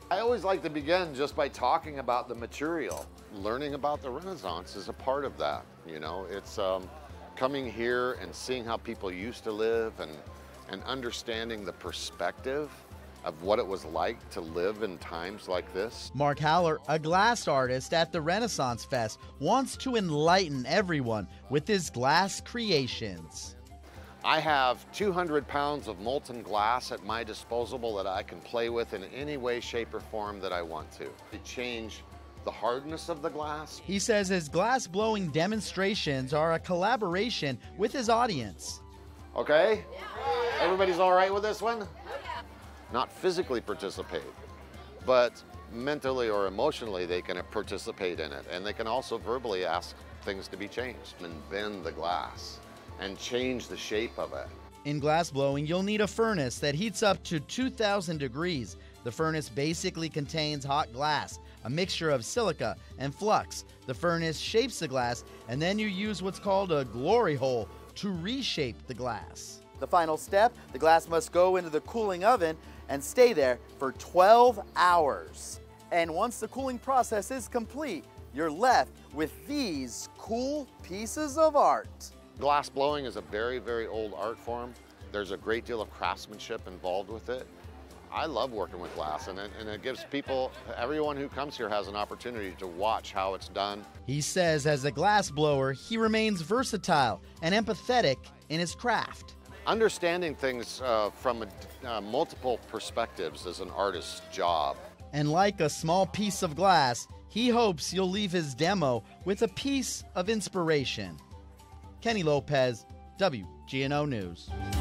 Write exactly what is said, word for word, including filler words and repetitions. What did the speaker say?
I always like to begin just by talking about the material. Learning about the Renaissance is a part of that, you know. It's um, coming here and seeing how people used to live and, and understanding the perspective of what it was like to live in times like this. Mark Haller, a glass artist at the Renaissance Fest, wants to enlighten everyone with his glass creations. I have two hundred pounds of molten glass at my disposal that I can play with in any way, shape, or form that I want to. To change the hardness of the glass. He says his glass blowing demonstrations are a collaboration with his audience. Okay? Everybody's all right with this one? Not physically participate, but mentally or emotionally they can participate in it. And they can also verbally ask things to be changed and bend the glass and change the shape of it. In glass blowing, you'll need a furnace that heats up to two thousand degrees. The furnace basically contains hot glass, a mixture of silica and flux. The furnace shapes the glass, and then you use what's called a glory hole to reshape the glass. The final step, the glass must go into the cooling oven and stay there for twelve hours. And once the cooling process is complete, you're left with these cool pieces of art. Glass blowing is a very, very old art form. There's a great deal of craftsmanship involved with it. I love working with glass, and it, and it gives people, everyone who comes here has an opportunity to watch how it's done. He says as a glass blower, he remains versatile and empathetic in his craft. Understanding things uh, from uh, multiple perspectives is an artist's job. And like a small piece of glass, he hopes you'll leave his demo with a piece of inspiration. Kenny Lopez, W G N O News.